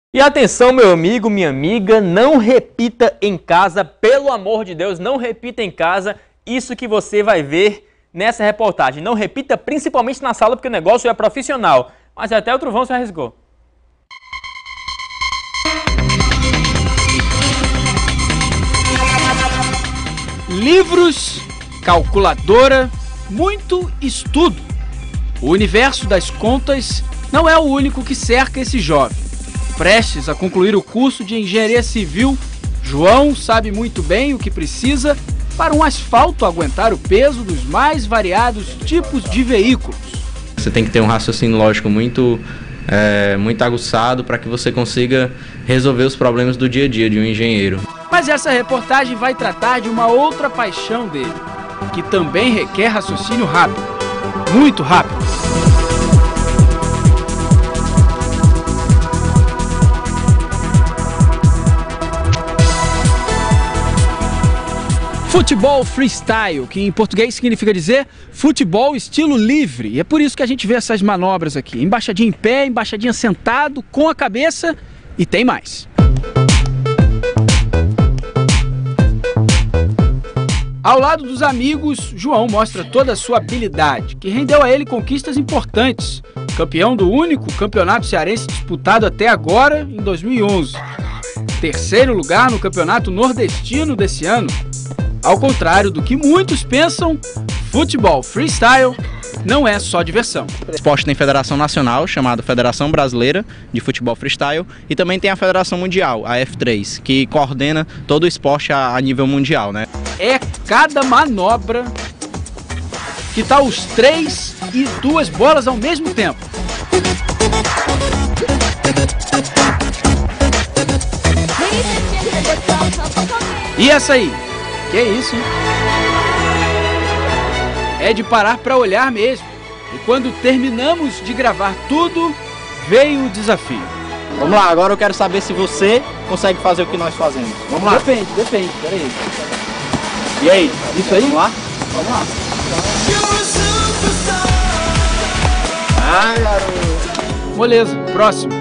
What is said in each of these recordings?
E atenção, meu amigo, minha amiga, não repita em casa, pelo amor de Deus, não repita em casa isso que você vai ver nessa reportagem. Não repita principalmente na sala, porque o negócio é profissional. Mas até o trovão se arriscou. Livros, calculadora, muito estudo. O universo das contas não é o único que cerca esse jovem. Prestes a concluir o curso de Engenharia Civil, João sabe muito bem o que precisa para um asfalto aguentar o peso dos mais variados tipos de veículos. Você tem que ter um raciocínio lógico muito aguçado para que você consiga resolver os problemas do dia a dia de um engenheiro. Mas essa reportagem vai tratar de uma outra paixão dele, que também requer raciocínio rápido, muito rápido. Futebol freestyle, que em português significa dizer futebol estilo livre. E é por isso que a gente vê essas manobras aqui. Embaixadinha em pé, embaixadinha sentado, com a cabeça e tem mais. Ao lado dos amigos, João mostra toda a sua habilidade, que rendeu a ele conquistas importantes. Campeão do único campeonato cearense disputado até agora, em 2011. Terceiro lugar no campeonato nordestino desse ano. Ao contrário do que muitos pensam, futebol freestyle não é só diversão. O esporte tem federação nacional, chamada Federação Brasileira de Futebol Freestyle, e também tem a Federação Mundial, a F3, que coordena todo o esporte a nível mundial, né? É cada manobra que tá os 3 e 2 bolas ao mesmo tempo. E essa aí? Que isso, hein? É de parar para olhar mesmo. E quando terminamos de gravar tudo, veio o desafio. Vamos lá, agora eu quero saber se você consegue fazer o que nós fazemos. Vamos lá. Depende, peraí. E aí? Isso aí? Vamos lá? Vamos lá. Ah, garoto. Moleza, próximo.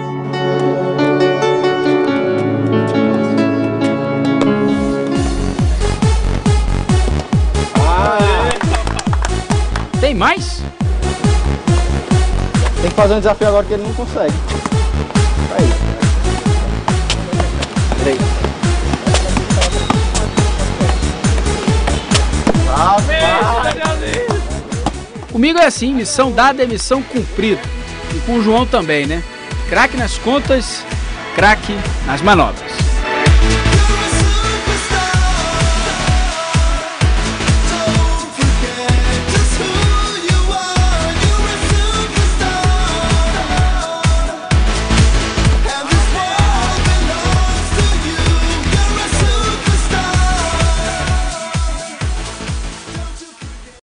Tem mais? Tem que fazer um desafio agora que ele não consegue. Aí. 3. Comigo é assim, missão dada é missão cumprida. E com o João também, né? Craque nas contas, craque nas manobras.